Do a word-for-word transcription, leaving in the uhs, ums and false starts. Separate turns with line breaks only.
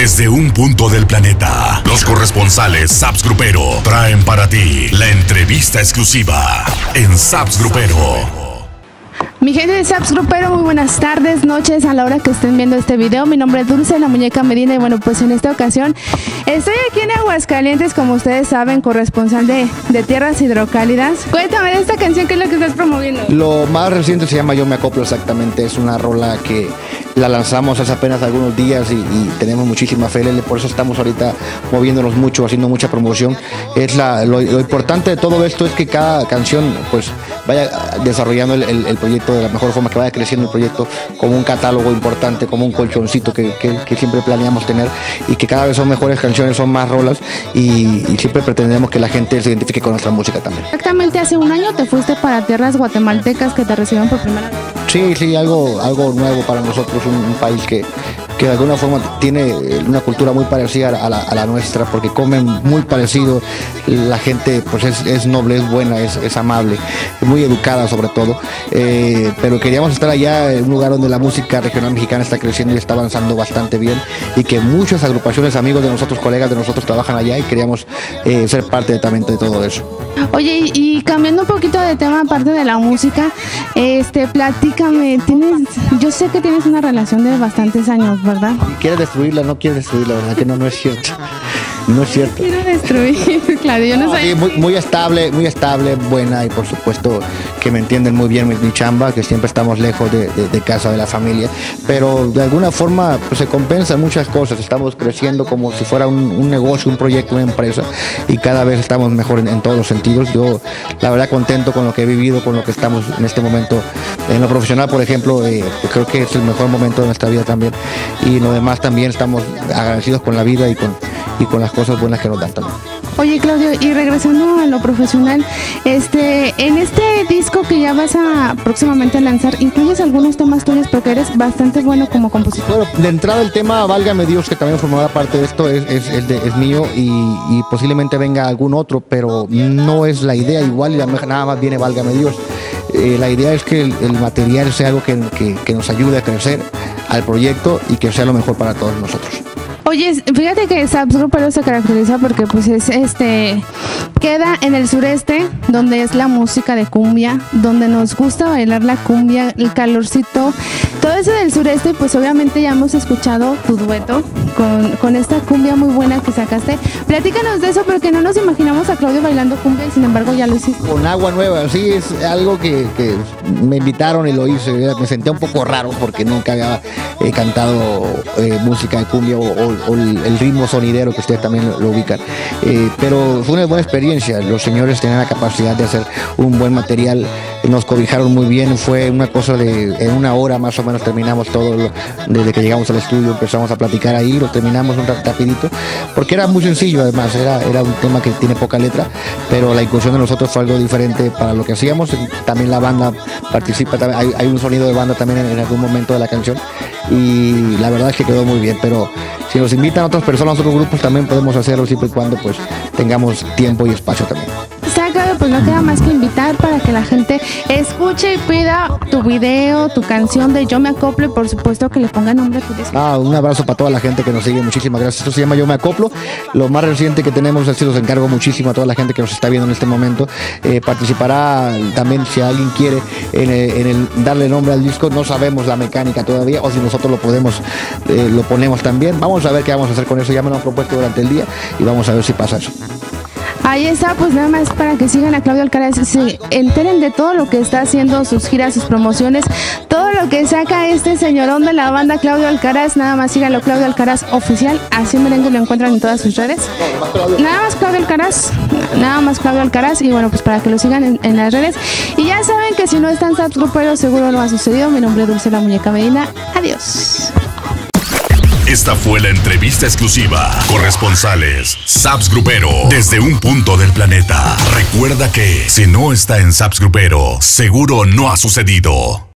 Desde un punto del planeta, los corresponsales Saps Grupero traen para ti la entrevista exclusiva en Saps Grupero.
Mi gente de Saps Grupero, muy buenas tardes, noches a la hora que estén viendo este video. Mi nombre es Dulce, la muñeca Medina, y bueno, pues en esta ocasión estoy aquí en Aguascalientes, como ustedes saben, corresponsal de, de Tierras Hidrocálidas. Cuéntame de esta canción, ¿qué es lo que estás promoviendo?
Lo más reciente se llama Yo Me Acoplo, exactamente. Es una rola que la lanzamos hace apenas algunos días y, y tenemos muchísima fe, por eso estamos ahorita moviéndonos mucho, haciendo mucha promoción. Es la, lo, lo importante de todo esto es que cada canción pues vaya desarrollando el, el, el proyecto de la mejor forma, que vaya creciendo el proyecto como un catálogo importante, como un colchoncito que, que, que siempre planeamos tener, y que cada vez son mejores canciones, son más rolas, y, y siempre pretendemos que la gente se identifique con nuestra música también.
Exactamente, hace un año te fuiste para tierras guatemaltecas que te recibieron por primera vez.
Sí, sí, algo, algo nuevo para nosotros, un, un país que, que de alguna forma tiene una cultura muy parecida a la, a la nuestra, porque comen muy parecido, la gente pues es, es noble, es buena, es, es amable, muy educada sobre todo, eh, pero queríamos estar allá en un lugar donde la música regional mexicana está creciendo y está avanzando bastante bien, y que muchas agrupaciones, amigos de nosotros, colegas de nosotros trabajan allá, y queríamos eh, ser parte de, también de todo eso.
Oye, y, y cambiando un poquito de tema, aparte de la música, este, platícame, tienes, yo sé que tienes una relación de bastantes años, ¿verdad?
Quiere destruirla, no quiere destruirla, ¿verdad? Que no, no es cierto. No es cierto.
Quiero destruir, claro, yo no, no soy...
Sí, muy, muy estable, muy estable, buena, y por supuesto que me entienden muy bien mi, mi chamba, que siempre estamos lejos de, de, de casa, de la familia, pero de alguna forma pues, se compensan muchas cosas. Estamos creciendo como si fuera un, un negocio, un proyecto, una empresa, y cada vez estamos mejor en, en todos los sentidos. Yo la verdad contento con lo que he vivido, con lo que estamos en este momento. En lo profesional, por ejemplo, eh, creo que es el mejor momento de nuestra vida también, y lo demás también estamos agradecidos con la vida y con, y con las cosas buenas que nos dan también.
Oye, Claudio, y regresando a lo profesional, este, en este disco que ya vas a próximamente lanzar, ¿incluyes algunos temas tuyos? Porque eres bastante bueno como compositor.
Bueno, de entrada el tema Válgame Dios, que también formará parte de esto, es, es, es, de, es mío, y, y posiblemente venga algún otro, pero no es la idea igual, y nada más viene Válgame Dios. Eh, la idea es que el, el material sea algo que, que, que nos ayude a crecer al proyecto y que sea lo mejor para todos nosotros.
Oye, fíjate que Saps Grupero se caracteriza porque pues es este queda en el sureste, donde es la música de cumbia, donde nos gusta bailar la cumbia, el calorcito, todo eso del sureste. Pues obviamente ya hemos escuchado tu dueto con, con esta cumbia muy buena que sacaste. Platícanos de eso, porque no nos imaginamos a Claudio bailando cumbia, y sin embargo ya lo hiciste.
Con Agua Nueva, sí, es algo que, que me invitaron y lo hice. Me sentía un poco raro porque nunca había eh, cantado eh, música de cumbia o, o o el, el ritmo sonidero, que ustedes también lo, lo ubican, eh, pero fue una buena experiencia. Los señores tenían la capacidad de hacer un buen material, nos cobijaron muy bien, fue una cosa de, en una hora más o menos terminamos todo, lo, desde que llegamos al estudio empezamos a platicar ahí, lo terminamos un rapidito, porque era muy sencillo, además, era, era un tema que tiene poca letra, pero la incursión de nosotros fue algo diferente para lo que hacíamos. También la banda participa, hay, hay un sonido de banda también en, en algún momento de la canción, y la verdad es que quedó muy bien, pero si nos invitan otras personas, otros grupos, también podemos hacerlo, siempre y cuando pues tengamos tiempo y espacio también.
Está claro, pues no queda más que invitar para que la gente escuche y pida tu video, tu canción de Yo Me Acoplo, y por supuesto que le ponga nombre a tu disco.
Ah, un abrazo para toda la gente que nos sigue, muchísimas gracias. Esto se llama Yo Me Acoplo. Lo más reciente que tenemos, así los encargo muchísimo a toda la gente que nos está viendo en este momento. Eh, participará también, si alguien quiere, en el, en el darle nombre al disco. No sabemos la mecánica todavía, o si nosotros lo podemos, eh, lo ponemos también. Vamos a ver qué vamos a hacer con eso. Ya me lo han propuesto durante el día y vamos a ver si pasa eso.
Ahí está, pues nada más para que sigan a Claudio Alcaraz, se enteren de todo lo que está haciendo, sus giras, sus promociones, todo lo que saca este señorón de la banda Claudio Alcaraz. Nada más síganlo, Claudio Alcaraz Oficial, así merengue lo encuentran en todas sus redes. Nada más Claudio Alcaraz, nada más Claudio Alcaraz, y bueno, pues para que lo sigan en, en las redes. Y ya saben que si no están Saps Grupero, seguro no ha sucedido. Mi nombre es Dulce, la muñeca Medina. Adiós.
Esta fue la entrevista exclusiva. Corresponsales Saps Grupero, desde un punto del planeta. Recuerda que si no está en Saps Grupero, seguro no ha sucedido.